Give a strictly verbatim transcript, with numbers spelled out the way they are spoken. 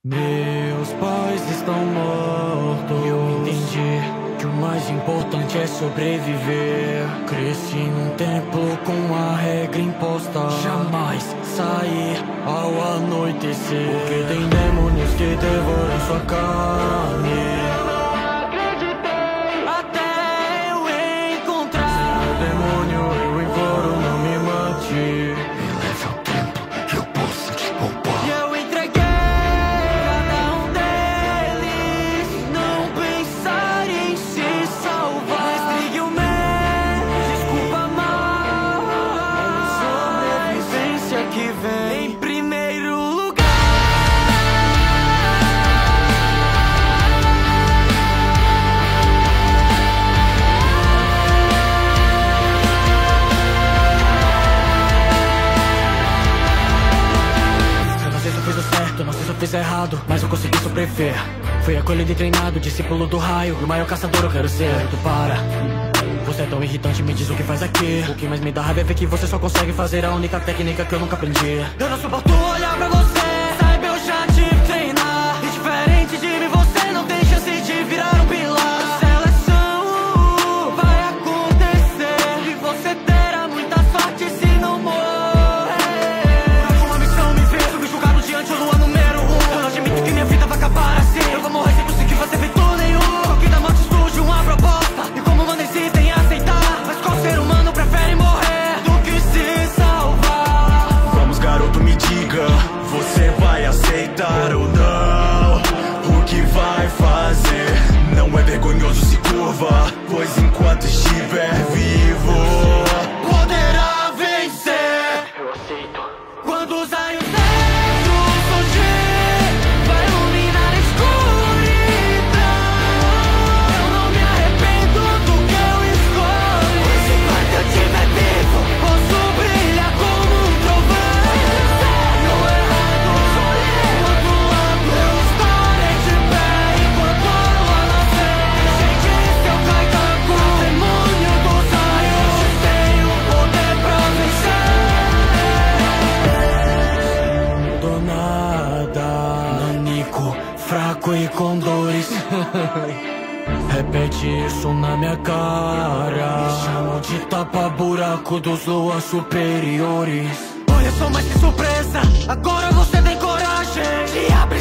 Meus pais estão mortos. Eu entendi que o mais importante é sobreviver. Cresci num templo com a regra imposta: jamais sair ao anoitecer, porque tem demônios que devoram sua carne. Eu não acreditei até eu encontrar. Se meu demônio eu imploro, não me mate. Me leve ao templo, eu posso te poupar. E eu entreguei cada um deles, não pensar em se salvar. Mas o medo, desculpa mal, é sobrevivência que vem em primeiro lugar. Eu não sei se eu fiz o certo, não sei se eu fiz errado, mas eu consegui sobreviver. Fui acolhido e treinado, discípulo do raio, e o maior caçador eu quero ser. Tu para, você é tão irritante, me diz o que faz aqui. O que mais me dá raiva é ver que você só consegue fazer a única técnica que eu nunca aprendi. Eu não suporto olhar pra você, saiba eu já tive que treinar. E diferente de mim você não tem chance de virar um pilar. Seleção vai acontecer e você terá muita sorte se não morrer. Por uma missão me ver, subjugado diante do ano número um. Eu não admito que minha vida vai acabar assim. Eu vou morrer sem conseguir fazer feito nenhum. Só que da morte surge uma proposta, e como mano insistem em aceitar. Mas qual ser humano prefere morrer do que se salvar? Vamos, garoto, me diga, você vai aceitar ou não? O que vai fazer? Não é vergonhoso, se curva, pois enquanto estiver vivo Poderá vencer. eu aceito. Quando os raios negros surgir, vai iluminar a escuridão. Eu não me arrependo do que eu escolhi, pois enquanto eu estiver vivo, posso brilhar como um trovão. No errado sou eu, do outro lado eu estarei de pé enquanto a lua nascer. Gente, seu Kaitaku, demônio dos raios, tem o poder pra vencer. Do nada, nanico, fraco e com dores. Repete isso na minha cara, chamo de tapa-buraco dos luas superiores. Olha só, mais que surpresa, agora você tem coragem de abrir